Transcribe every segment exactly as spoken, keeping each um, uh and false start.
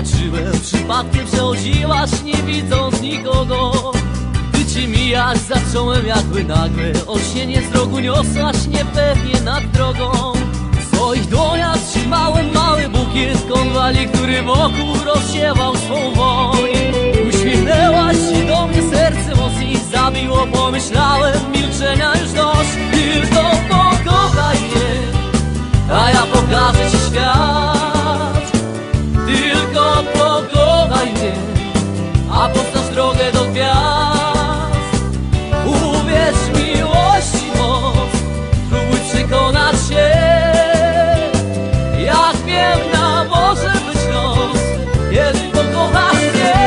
zobaczyłem, przypadkiem przechodziłaś, nie widząc nikogo. Gdy cię mijać zacząłem, jakby nagle olśnienie z rogu niosłaś niepewnie nad drogą. W swoich dłoniach trzymałem mały bukiet konwali, który wokół rozsiewał swą woń. Uśmiechnęłaś się do mnie, serce mocniej zabiło, pomyślałem, milczenia już dość. Tylko pokochaj mnie, a ja pokażę ci świat. Tylko pokochaj mnie, a poznasz drogę do gwiazd. Uwierz miłości moc, próbuj przekonać się, jak piękna może być noc, kiedy pokochasz mnie.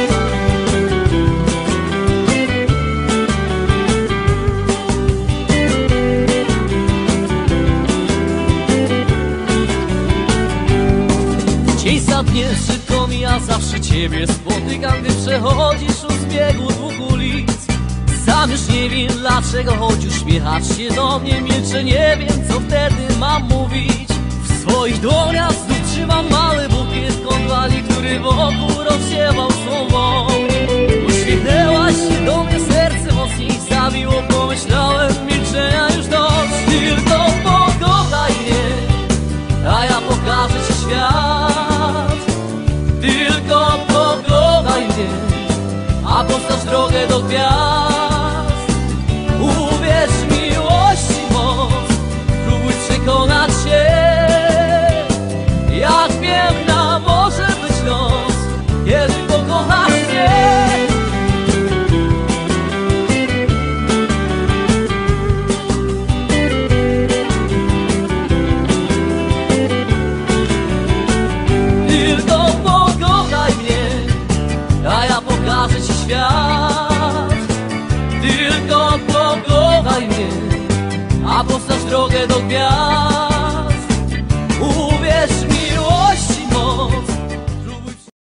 Dzień za dniem szybko mija, zawsze ciebie spotykam, gdy przechodzisz u zbiegu dwóch ulic. Sam już nie wiem dlaczego, choć uśmiechasz się do mnie, milczę, nie wiem co wtedy mam mówić. W swoich dłoniach znów trzymam mały bukiet konwali, który wokół rozsiewał swą woń. Uśmiechnęłaś się do mnie, serce mocniej zabiło, pomyślałem, milczenia już dość. Tylko pokochaj mnie, a ja pokażę ci świat. Tylko pokochaj mnie, a poznasz drogę do gwiazd. Uwierz miłości moc, próbuj przekonać się, jak piękna może być noc, kiedy pokochasz mnie. Tylko pokochaj mnie, a ja pokażę ci świat.